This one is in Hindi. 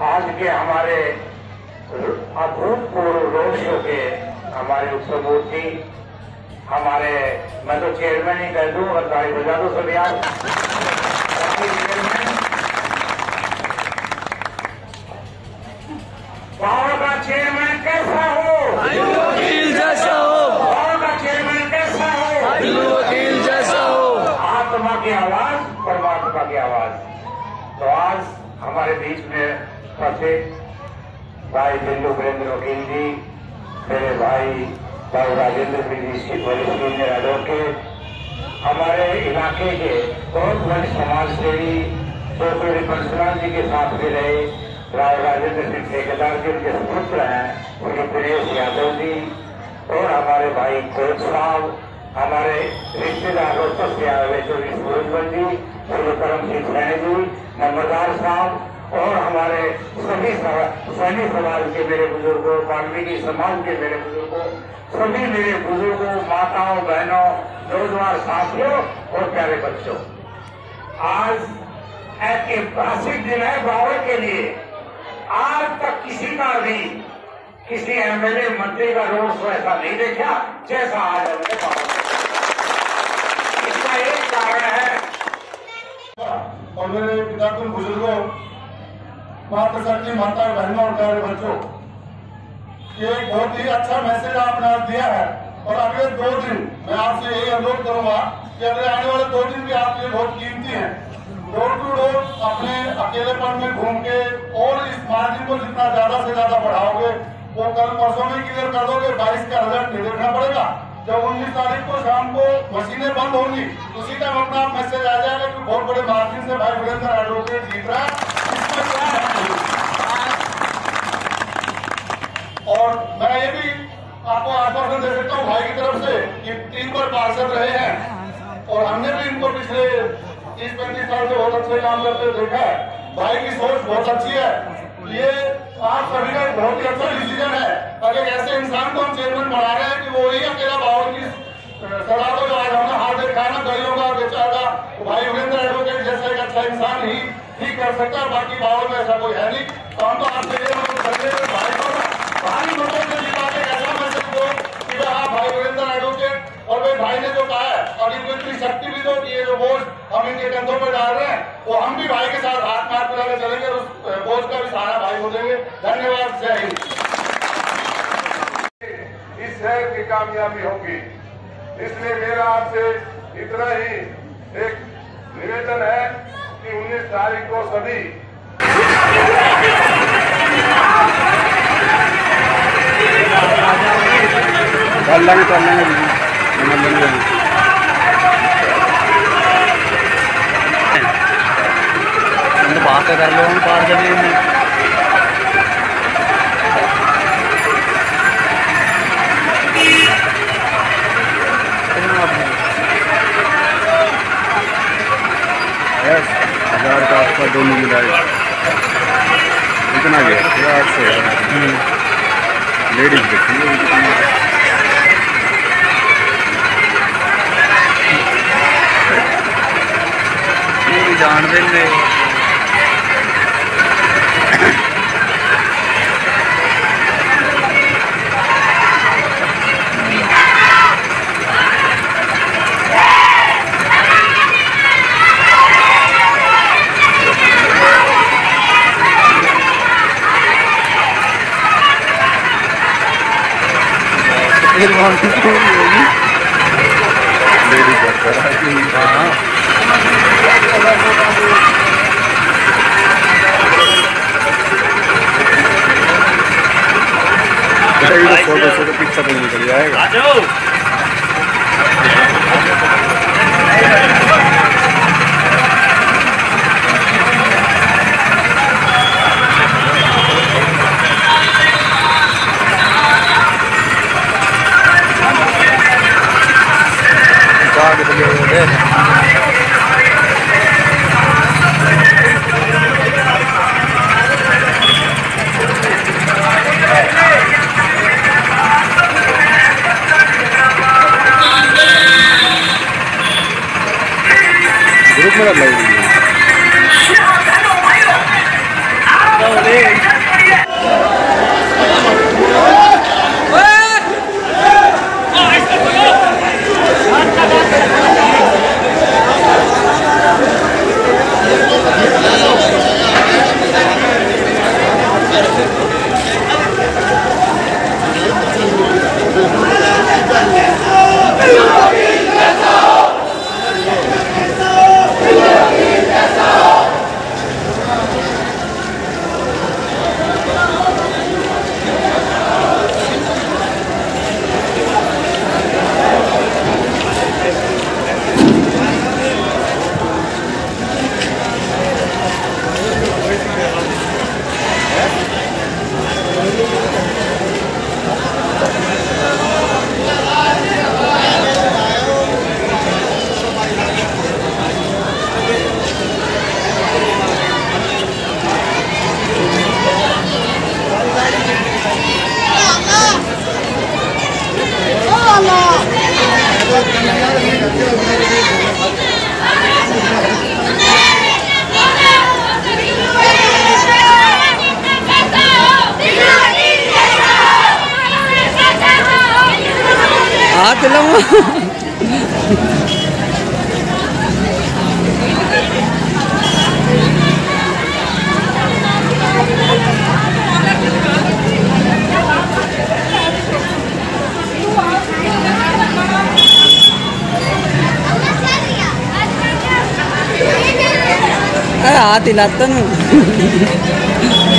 आज के हमारे अभूतपूर्व रोड शो के हमारे उत्सवमूर्ति हमारे, मैं तो चेयरमैन ही कह दूं और ताली बजा दो सब यार। गाँव का चेयरमैन कैसा हो? वकील जैसा हो। गाँव का चेयरमैन कैसा हो? वकील जैसा हो। आत्मा की आवाज, परमात्मा की आवाज। तो आज हमारे बीच में फंसे भाई बिल्लू वीरेंद्र वकील जी, मेरे भाई भाई राजेंद्र जी वरिष्ठ सीनियर एडवोकेट, हमारे इलाके के बहुत बड़े समाज सेवी डॉक्टर परशुराम जी के साथ भी रहे राव राजेंद्र सिंह ठेकेदार जी, उनके पुत्र हैं उनके दिनेश यादव जी, और हमारे भाई कोच साहब, हमारे रिश्तेदार रोहतक से आए हुए चौधरी सूरजमल जी, करम सिंह सैनी जी, नंबरदार साहब, और हमारे सभी सैनिक समाज के मेरे बुजुर्गों, वाल्मीकि समाज के मेरे बुजुर्गों, सभी मेरे बुजुर्गों, माताओं, बहनों, नौजवान साथियों और प्यारे बच्चों, आज एक ऐतिहासिक दिन है बावड़ के लिए। आज तक किसी का भी किसी एमएलए मंत्री का रोड शो ऐसा नहीं देखा जैसा आज हमने बावड़। इसका एक कारण है, और मेरे पिताकुल बुजुर्गों, मातृशक्ति माता बहनों और प्यारे बच्चों, ये एक बहुत ही अच्छा मैसेज आपने आज दिया है। और अगले 2 दिन मैं आपसे यही अनुरोध करूंगा कि अगले आने वाले 2 दिन भी आपके लिए बहुत कीमती हैं। डोर टू डोर अपने अकेलेपन में घूम के और इस मार्जिन को जितना ज्यादा से ज्यादा बढ़ाओगे वो कल परसों में क्लियर कर दोगे। 22 का रिजल्ट नहीं देखना पड़ेगा। जब 19 तारीख को शाम को मशीनें बंद होंगी उसी टाइम अपना आप मैसेज आ जाएगा कि बहुत बड़े मार्जिन से भाई वीरेंद्र एडवोकेट जीत रहा है। और मैं ये भी आपको आश्वासन दे सकता हूँ भाई की तरफ से कि 3 बार पार्षद रहे हैं और हमने भी इनको पिछले 30-35 साल से बहुत अच्छे काम करते देखा है। भाई की सोच बहुत अच्छी है। ये आप सभी का बहुत ही अच्छा डिसीजन है। अगर ऐसे इंसान को हम चेयरमैन बना रहे हैं कि वो ही अकेला बावड़ की सड़ा को जो आज हमने हाथ देखा है ना गलियों का बेचारा, तो भाई वीरेंद्र एडवोकेट जैसा एक अच्छा इंसान ही ठीक कर सकता है। बाकी बावड़ में ऐसा कोई है नहीं। तो हम तो आपसे भाई को भारी मतों से जिता के ऐसा मैसेज दो कि हाँ भाई वीरेंद्र एडवोकेट, और भाई ने जो कहा है और इनको इतनी शक्ति भी दो कि ये जो बोझ हम इनके कंधों पर डाल रहे हैं वो हम भी भाई के साथ हाथ मार पिला के चलेंगे और उस बोझ का भी सहारा भाई को देंगे। धन्यवाद। जय हिंद। इस शहर की कामयाबी होगी, इसलिए मेरा आपसे इतना ही एक निवेदन है कि 19 तारीख को सभी बात कर लो हम पार जमीन हजार का आपका दोनों मिलाए इतना गया से लेडीज देखिए जान देंगे। फोटो पिक्चर नहीं निकल जाएगा। ఆతులము ఆతిలత్తను